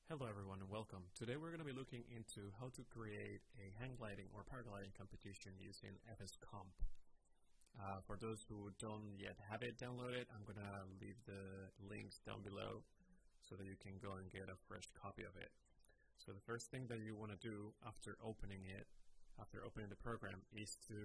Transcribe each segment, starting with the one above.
Hello everyone and welcome. Today we're going to be looking into how to create a hang gliding or paragliding competition using FsComp. For those who don't yet have it downloaded, I'm going to leave the links down below so that you can go and get a fresh copy of it. So the first thing that you want to do after opening the program, is to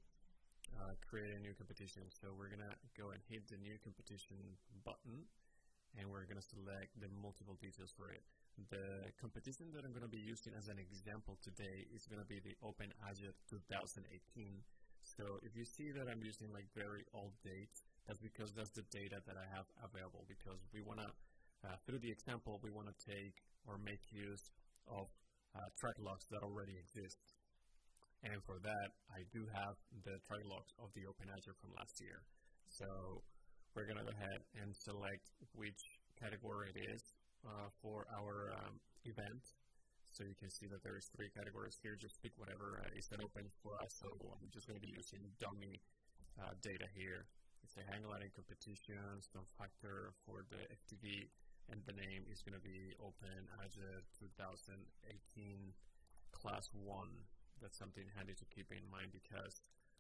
create a new competition. So we're going to go and hit the new competition button, and we're going to select the multiple details for it. The competition that I'm going to be using as an example today is going to be the Open Agile 2018. So if you see that I'm using like very old dates, that's because that's the data that I have available, because we want to, through the example, we want to take or make use of track logs that already exist. And for that, I do have the track logs of the Open Agile from last year. So we're going to go ahead and select which category it is for our event. So you can see that there is 3 categories here. Just pick whatever is open for us. So I'm just going to be using dummy data here. It's a hang gliding competition, some factor for the FTV, and the name is going to be Open Agile 2018 Class 1. That's something handy to keep in mind, because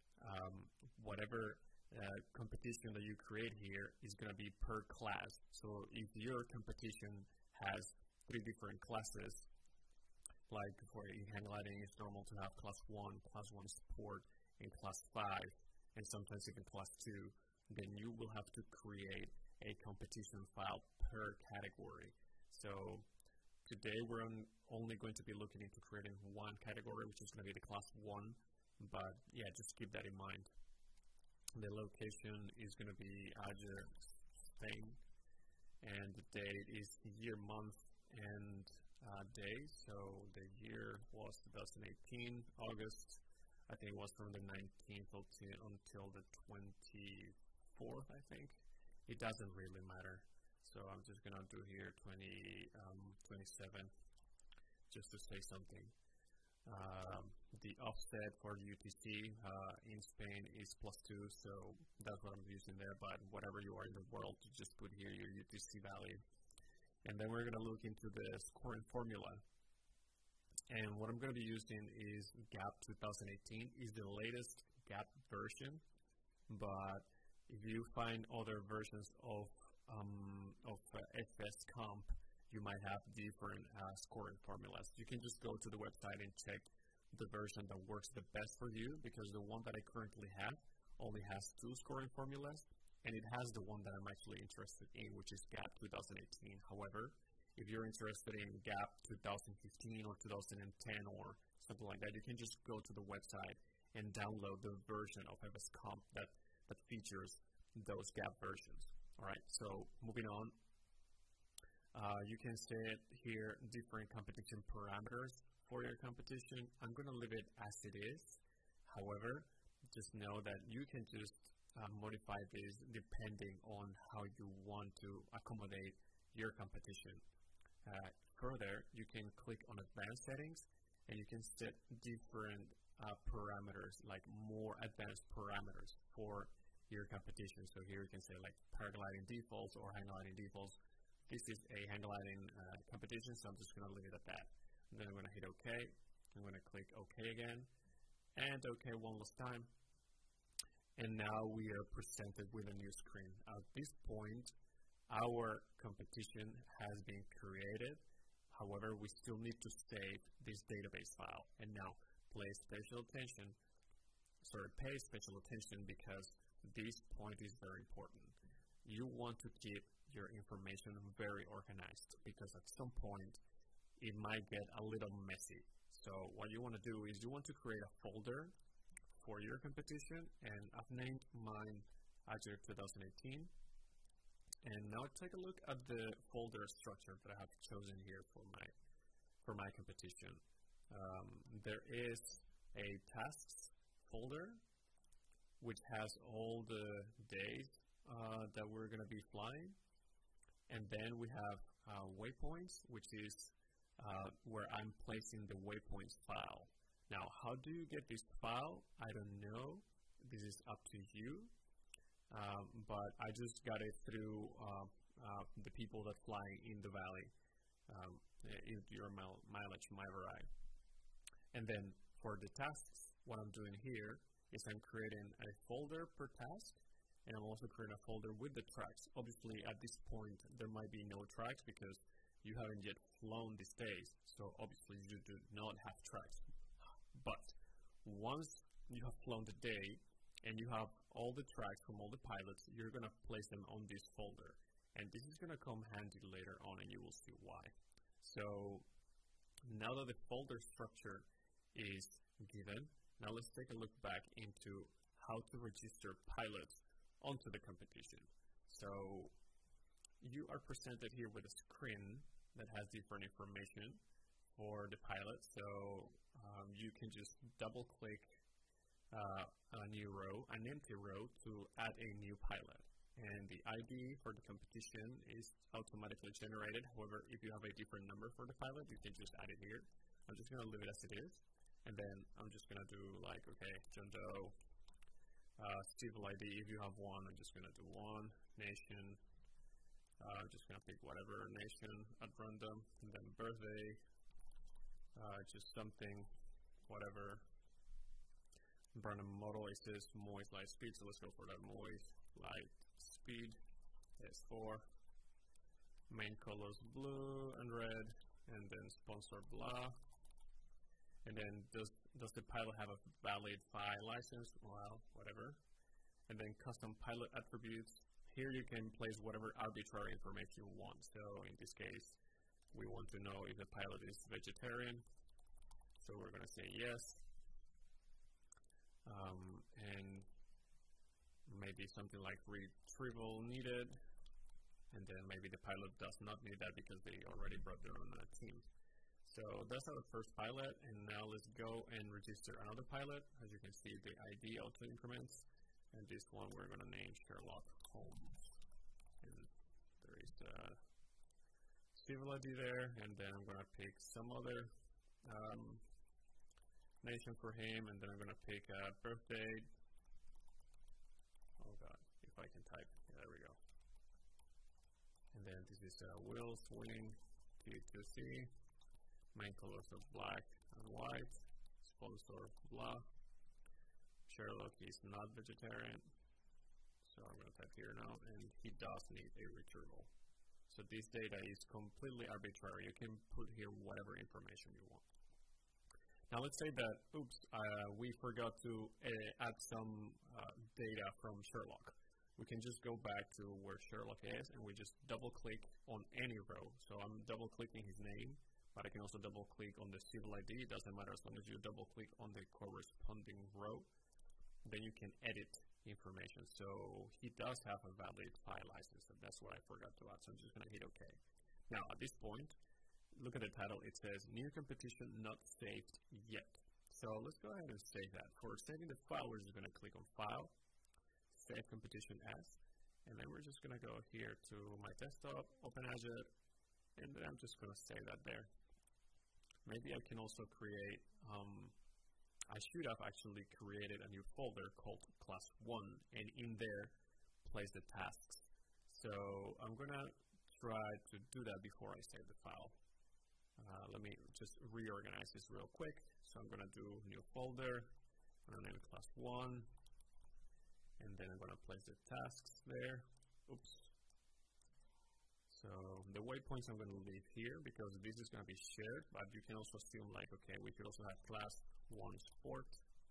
whatever competition that you create here is going to be per class. So if your competition has 3 different classes, like for hang gliding, it's normal to have class 1 sport, and class 5, and sometimes even class 2, then you will have to create a competition file per category. So today we're only going to be looking into creating 1 category, which is going to be the class 1, but yeah, just keep that in mind. The location is going to be Agile, Spain, and the date is year, month, and day. So the year was 2018, August. I think it was from the 19th until the 24th, I think. It doesn't really matter. So I'm just going to do here 27, just to say something. The offset for UTC in Spain is +2, so that's what I'm using there, but whatever you are in the world, you just put here your UTC value. And then we're going to look into the scoring formula. And what I'm going to be using is GAP 2018, is the latest GAP version, but if you find other versions of FsComp, you might have different scoring formulas. You can just go to the website and check the version that works the best for you, because the one that I currently have only has 2 scoring formulas, and it has the one that I'm actually interested in, which is GAP 2018. However, if you're interested in GAP 2015 or 2010 or something like that, you can just go to the website and download the version of FsComp that features those GAP versions. Alright, so moving on. You can set here different competition parameters for your competition. I'm going to leave it as it is. However, just know that you can just modify this depending on how you want to accommodate your competition. Further, you can click on advanced settings, and you can set different parameters, like more advanced parameters for your competition. So here you can say like paragliding defaults or hang gliding defaults. This is a hang gliding competition, so I'm just going to leave it at that. And then I'm going to hit OK. I'm going to click OK again, and OK one last time. And now we are presented with a new screen. At this point, our competition has been created. However, we still need to save this database file. And now pay special attention, because this point is very important. You want to keep your information very organized, because at some point it might get a little messy. So what you want to do is you want to create a folder for your competition, and I've named mine Agile 2018. And now take a look at the folder structure that I have chosen here for my competition. There is a tasks folder which has all the days that we're going to be flying. And then we have waypoints, which is where I'm placing the waypoints file. Now, how do you get this file? I don't know. This is up to you. But I just got it through the people that fly in the valley. if your mileage might vary. And then for the tasks, what I'm doing here is I'm creating a folder per task, and I'm also creating a folder with the tracks. Obviously, at this point, there might be no tracks because you haven't yet flown these days, so obviously you do not have tracks. But once you have flown the day and you have all the tracks from all the pilots, you're going to place them on this folder. And this is going to come handy later on, and you will see why. So now that the folder structure is given, now let's take a look back into how to register pilots onto the competition. So you are presented here with a screen that has different information for the pilot. So you can just double click a new row, an empty row, to add a new pilot. And the ID for the competition is automatically generated. However, if you have a different number for the pilot, you can just add it here. I'm just going to leave it as it is. And then I'm just going to do like, okay, John Doe, civil ID, if you have one, I'm just going to do one, nation, I'm just going to pick whatever nation at random, and then birthday, just something, whatever. Random model, it says Moist Light Speed, so let's go for that Moist Light Speed, S4, main colors blue and red, and then sponsor blah. And then does the pilot have a valid file license? Well, whatever. And then custom pilot attributes. Here you can place whatever arbitrary information you want. So in this case, we want to know if the pilot is vegetarian. So we're going to say yes. And maybe something like retrieval needed. And then maybe the pilot does not need that because they already brought their own team. So that's our first pilot, and now let's go and register another pilot. As you can see, the ID auto increments, and this one we're going to name Sherlock Holmes. And there is a civil ID there, and then I'm going to pick some other nation for him, and then I'm going to pick a birthday. Oh god, if I can type. Yeah, there we go. And then this is Will Swing T2C. Main colors of black and white, sponsor blah. Sherlock is not vegetarian, so I'm going to type here now, and he does need a retrieval. So this data is completely arbitrary. You can put here whatever information you want. Now let's say that, oops, we forgot to add some data from Sherlock. We can just go back to where Sherlock is, and we just double click on any row. So I'm double clicking his name, but I can also double click on the civil ID. It doesn't matter as long as you double click on the corresponding row, then you can edit information. So he does have a valid file license, and that's what I forgot to add. So I'm just going to hit OK. Now at this point, look at the title. It says new competition not saved yet. So let's go ahead and save that. For saving the file, we're just going to click on File, Save Competition As, and then we're just going to go here to my desktop, open as it, and then I'm just going to save that there. Maybe I can also create, I should have actually created a new folder called class 1, and in there place the tasks. So I'm going to try to do that before I save the file. Let me just reorganize this real quick. So I'm going to do new folder, I'm going to name it class 1, and then I'm going to place the tasks there. Oops. So the waypoints I'm going to leave here because this is going to be shared, but you can also assume like, okay, we could also have class 1 sport.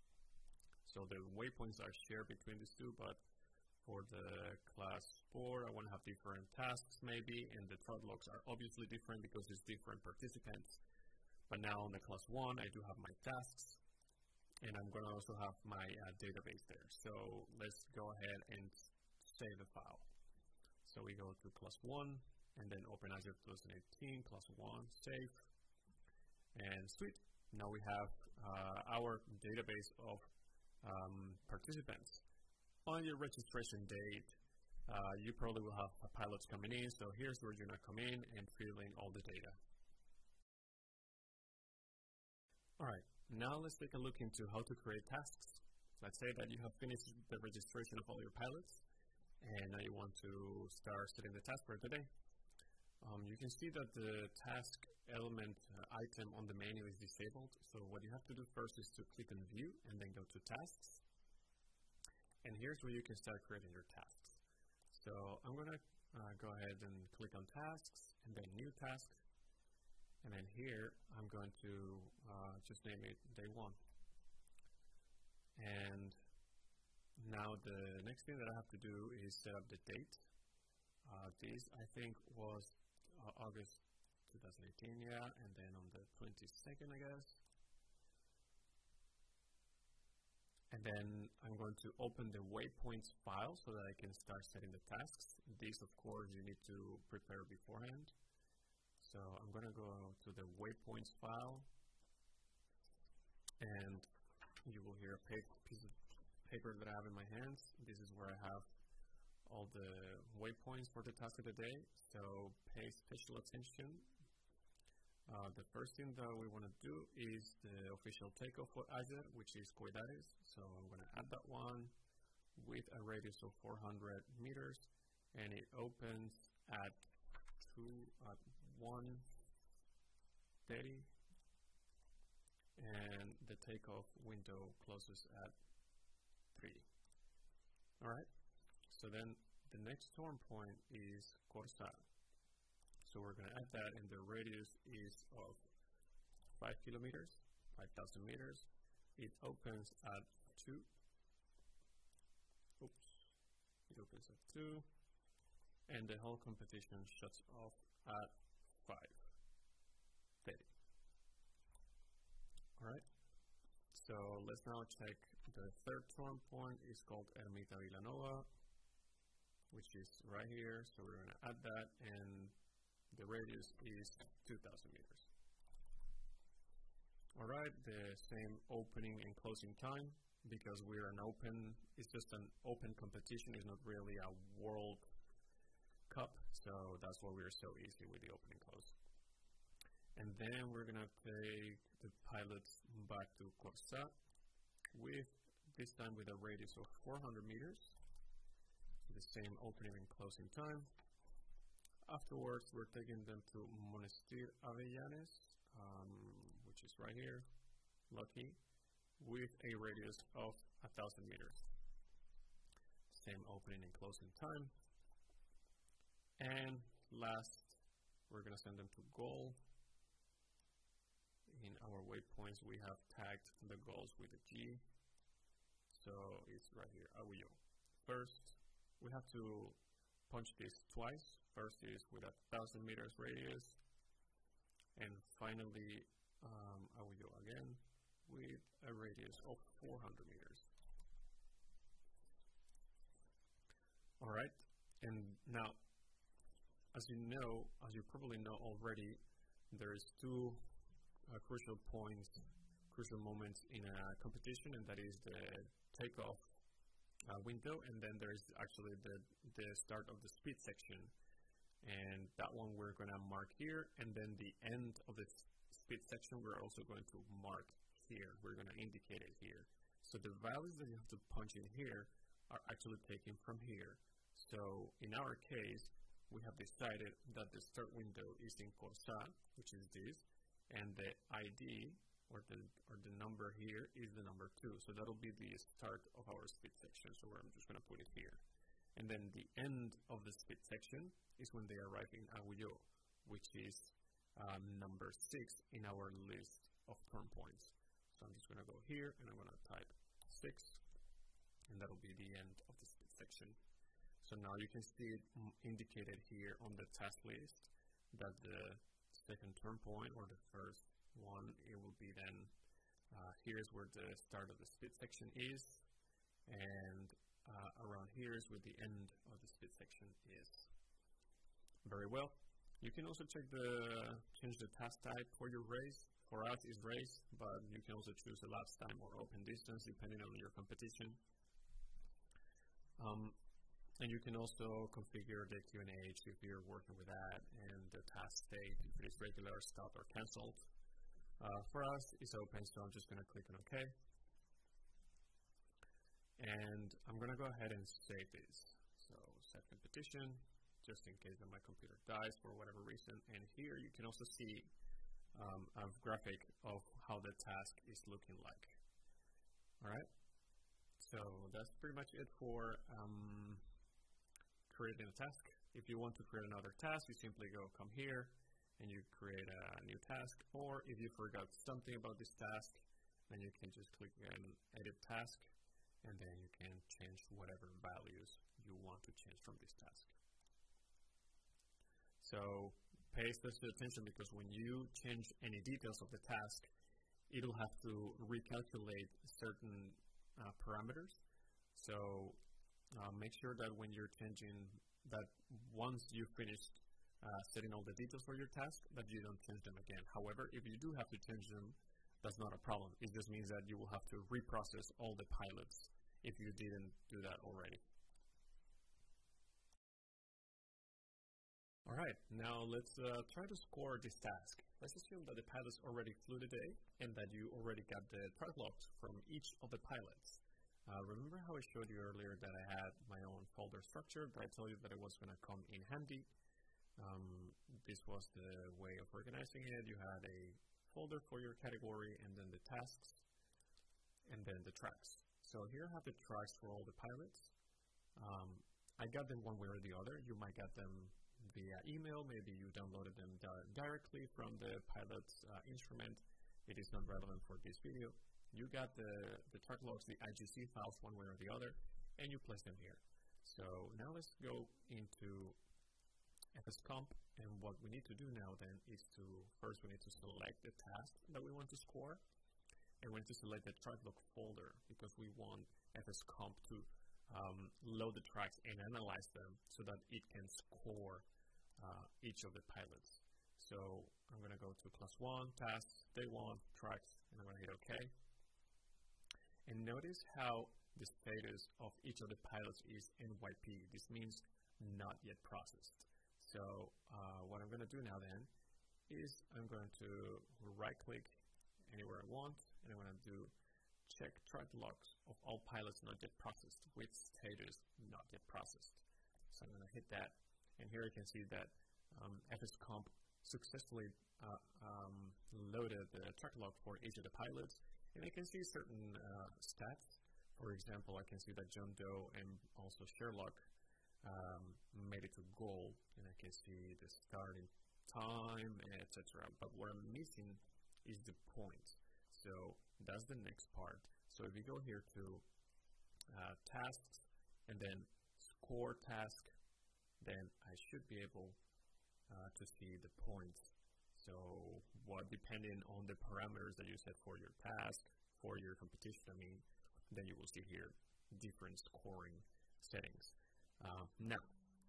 So the waypoints are shared between these two, but for the class 4, I want to have different tasks maybe, and the thread logs are obviously different because it's different participants. But now on the class 1, I do have my tasks, and I'm going to also have my database there. So let's go ahead and save the file. So we go to class 1, and then open Azure 2018, class 1, save, and sweet. Now we have our database of participants. On your registration date, you probably will have pilots coming in, so here's where you're going to come in and fill in all the data. Alright, now let's take a look into how to create tasks. Let's say that you have finished the registration of all your pilots, and now you want to start setting the task for today. You can see that the task element item on the menu is disabled. So what you have to do first is to click on View and then go to Tasks. And here's where you can start creating your tasks. So I'm going to go ahead and click on Tasks and then New Task. And then here I'm going to just name it Day 1. And now the next thing that I have to do is set up the date. This I think was August 2018, yeah, and then on the 22nd, I guess. And then I'm going to open the waypoints file so that I can start setting the tasks. These, of course, you need to prepare beforehand. So I'm going to go to the waypoints file, and you will hear a piece of paper that I have in my hands. This is where I have all the waypoints for the task of the day, so pay special attention. The first thing that we want to do is the official takeoff for Azure, which is Cuidares. So I'm going to add that one with a radius of 400 meters, and it opens at 1:30, and the takeoff window closes at 3. All right. So then the next storm point is Corsa. So we're going to add that, and the radius is of 5 kilometers, 5,000 meters. It opens at 2. Oops. It opens at 2. And the whole competition shuts off at 5:30. All right. So let's now check the third storm point. It's called Ermita Villanova, which is right here. So we're going to add that, and the radius is 2,000 meters. All right, the same opening and closing time, because we're it's just an open competition. It's not really a World Cup, so that's why we're so easy with the open and close. And then we're going to take the pilots back to Corsa this time with a radius of 400 meters. The same opening and closing time. Afterwards, we're taking them to Monestir Avellanes, which is right here, Lucky, with a radius of 1,000 meters. Same opening and closing time. And last, we're going to send them to goal. In our waypoints, we have tagged the goals with a G. So it's right here, Aguillo. First, we have to punch this twice. First is with 1,000 meters radius, and finally Aguillo again with a radius of 400 meters. All right, and now, as you probably know already, there's two crucial moments in a competition, and that is the takeoff window, and then there's actually the start of the speed section, and that one we're going to mark here, and then the end of the speed section we're also going to mark here. We're going to indicate it here. So the values that you have to punch in here are actually taken from here. So in our case, we have decided that the start window is in Corsa, which is this, and the ID or the number here is the number 2. So that'll be the start of our speed section. So I'm just going to put it here. And then the end of the speed section is when they arrive in Aguillo, which is number 6 in our list of turn points. So I'm just going to go here and I'm going to type 6, and that'll be the end of the speed section. So now you can see it indicated here on the task list that the second turn point, or the first one, it will be then here's where the start of the speed section is, and around here is where the end of the speed section is. Very well. You can also change the task type for your race. For us, it's race, but you can also choose elapsed time or open distance depending on your competition. And you can also configure the QNH if you're working with that, and the task state if it is regular, stopped, or cancelled. For us, it's open, so I'm just going to click on OK. And I'm going to go ahead and save this. So set competition, just in case that my computer dies for whatever reason. And here you can also see a graphic of how the task is looking like. All right, so that's pretty much it for creating a task. If you want to create another task, you simply come here and you create a new task. Or if you forgot something about this task, then you can just click on edit task, and then you can change whatever values you want to change from this task. So pay special attention, because when you change any details of the task, it'll have to recalculate certain parameters. So make sure that when you're changing that, once you finished setting all the details for your task, that you don't change them again. However, if you do have to change them, that's not a problem. It just means that you will have to reprocess all the pilots if you didn't do that already. Alright, now let's try to score this task. Let's assume that the pilots already flew today and that you already got the track logs from each of the pilots. Remember how I showed you earlier that I had my own folder structure, but I told you that it was going to come in handy. This was the way of organizing it. You had a folder for your category, and then the tasks, and then the tracks. So here I have the tracks for all the pilots. I got them one way or the other. You might get them via email. Maybe you downloaded them directly from the pilot's instrument. It is not relevant for this video. You got the track logs, the IGC files one way or the other, and you place them here. So now let's go into FsComp, and what we need to do now then is to, first we need to select the task that we want to score, and we need to select the track log folder, because we want FsComp to load the tracks and analyze them so that it can score each of the pilots. So I'm going to go to class 1, tasks, day 1, tracks, and I'm going to hit OK. And notice how the status of each of the pilots is NYP. This means not yet processed. So what I'm going to do now then is I'm going to right click anywhere I want, and I'm going to do check track logs of all pilots not yet processed with status not yet processed. So I'm going to hit that, and here you can see that FsComp successfully loaded the track log for each of the pilots, and I can see certain stats. For example, I can see that John Doe and also Sherlock made it to goal, and I can see the starting time, etc. But what I'm missing is the points. So that's the next part. So if we go here to tasks and then score task, then I should be able to see the points. So depending on the parameters that you set for your task, for your competition, then you will see here different scoring settings. Now,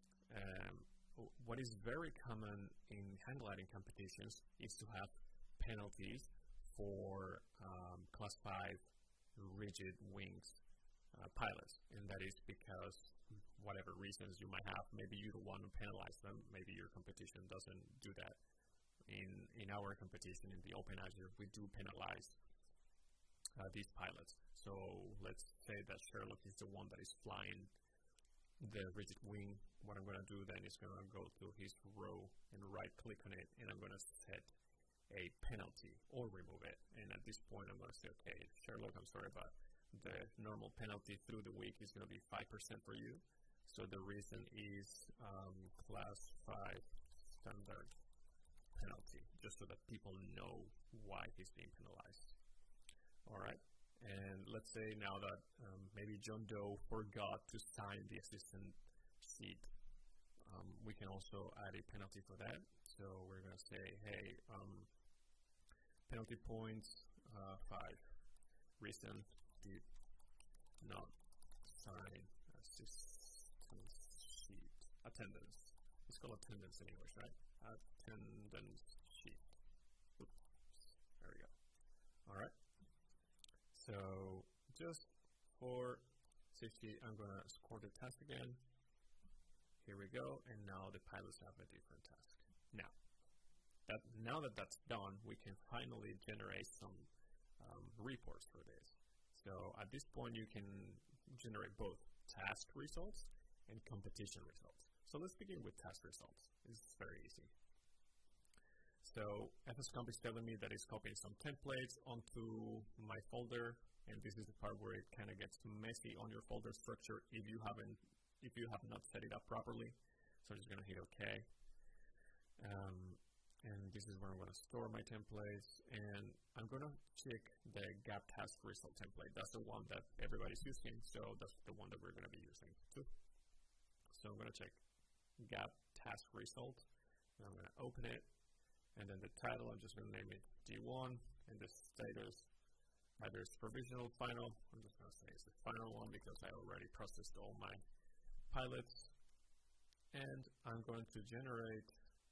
what is very common in hang gliding competitions is to have penalties for class 5 rigid wings pilots, and that is because whatever reasons you might have, maybe you don't want to penalize them, maybe your competition doesn't do that. In our competition, in the Open Azure, we do penalize these pilots. So let's say that Sherlock is the one that is flying the rigid wing. What I'm going to do then is going to go to his row and right click on it, and I'm going to set a penalty or remove it. And at this point I'm going to say, okay, Sherlock, I'm sorry, but the normal penalty through the week is going to be 5% for you. So the reason is class 5 standard penalty, just so that people know why he's being penalized. Alright, and let's say now that maybe John Doe forgot to sign the assistant sheet. We can also add a penalty for that. So we're going to say, hey, penalty points 5. Reason did not sign assistant sheet. Attendance. It's called attendance in English, right? Attendance sheet. Oops. There we go. Alright. So just for safety, I'm going to score the task again. Here we go, and now the pilots have a different task. Now that that's done, we can finally generate some reports for this. So at this point, you can generate both task results and competition results. So let's begin with task results. It's very easy. So FsComp is telling me that it's copying some templates onto my folder, and this is the part where it kind of gets messy on your folder structure if you have not set it up properly. So I'm just going to hit OK. And this is where I'm going to store my templates, and I'm going to check the gap task result template. That's the one that everybody's using, so that's the one that we're going to be using too. So I'm going to check gap task result, and I'm going to open it, and then the title, I'm just going to name it D1, and the status, either it's provisional, final. I'm just going to say it's the final one because I already processed all my pilots, and I'm going to generate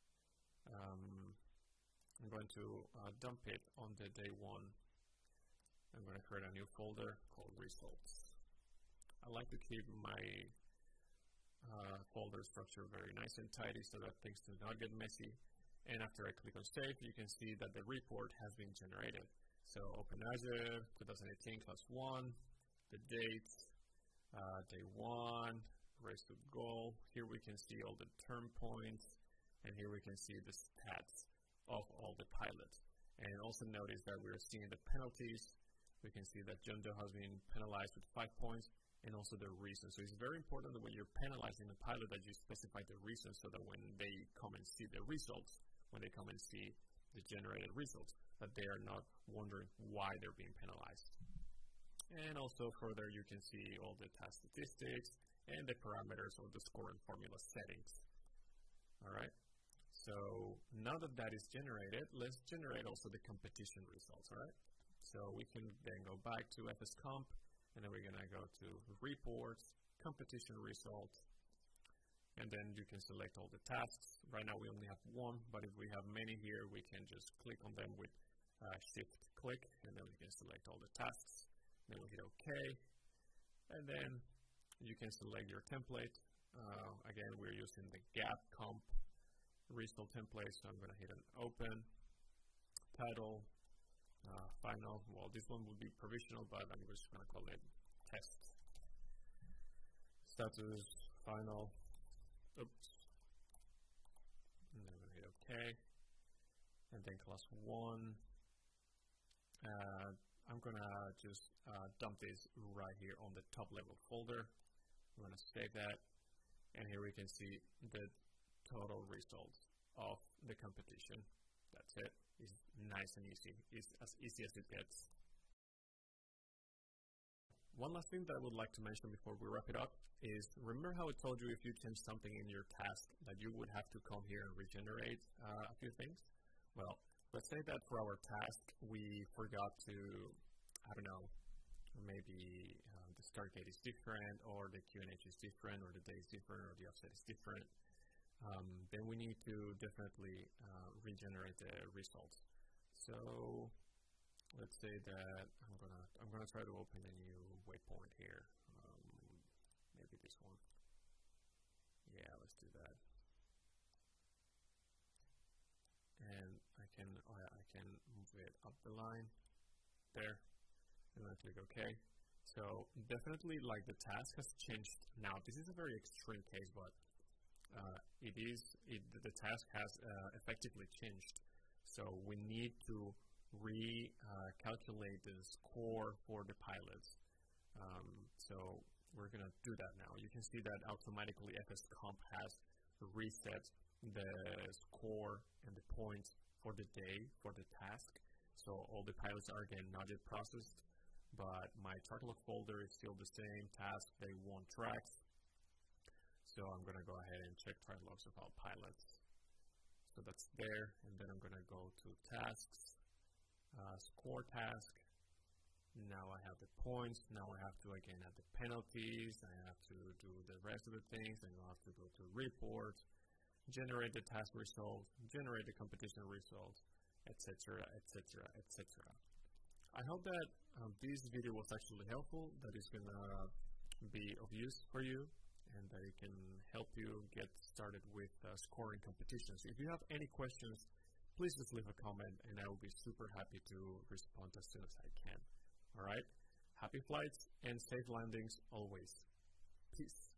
I'm going to dump it on the day 1. I'm going to create a new folder called results. I like to keep my folder structure very nice and tidy so that things do not get messy. And after I click on save, you can see that the report has been generated. So OpenAzure 2018 class 1, the date, day 1, race to goal. Here we can see all the term points, and here we can see the stats of all the pilots. And also notice that we're seeing the penalties. We can see that John Doe has been penalized with 5 points, and also the reason. So it's very important that when you're penalizing a pilot that you specify the reason, so that when they come and see the results, when they come and see the generated results, that they are not wondering why they're being penalized. And also further, you can see all the task statistics and the parameters of the score and formula settings. All right. So now that that is generated, let's generate also the competition results. All right. So we can then go back to FsComp, and then we're going to go to reports, competition results, and then you can select all the tasks. Right now we only have one, but if we have many here, we can just click on them with shift click, and then we can select all the tasks. Then we hit OK, and then you can select your template. Again, we're using the gap comp result template, so I'm going to hit an open, title, final. Well, this one will be provisional, but I'm just going to call it test. Status, final, oops, and then we'll hit OK, and then class 1. I'm going to just dump this right here on the top level folder. I'm going to save that, and here we can see the total results of the competition. That's it. It's nice and easy. It's as easy as it gets. One last thing that I would like to mention before we wrap it up is, remember how I told you if you change something in your task that you would have to come here and regenerate a few things? Well, let's say that for our task we forgot to, I don't know, maybe the start date is different, or the QNH is different, or the day is different, or the offset is different. Then we need to definitely regenerate the results. So let's say that I'm gonna try to open a new waypoint here. Maybe this one. Yeah, let's do that. And I can move it up the line there, and then click OK. So definitely, like, the task has changed now. This is a very extreme case, but the task has effectively changed. So we need to recalculate the score for the pilots. So we're going to do that now. You can see that automatically FsComp has reset the score and the points for the day for the task. So all the pilots are again not yet processed, but my chart log folder is still the same. Task day 1 tracks. So I'm going to go ahead and check chart logs of all pilots. So that's there, and then I'm going to go to tasks, score task. Now I have the points. Now I have to again add the penalties. I have to do the rest of the things. And I'll have to go to reports, generate the task result, generate the competition result, etc., etc., etc. I hope that this video was actually helpful, that it's going to be of use for you, and that it can help you get started with scoring competitions. If you have any questions, please just leave a comment, and I will be super happy to respond as soon as I can. All right? Happy flights and safe landings always. Peace.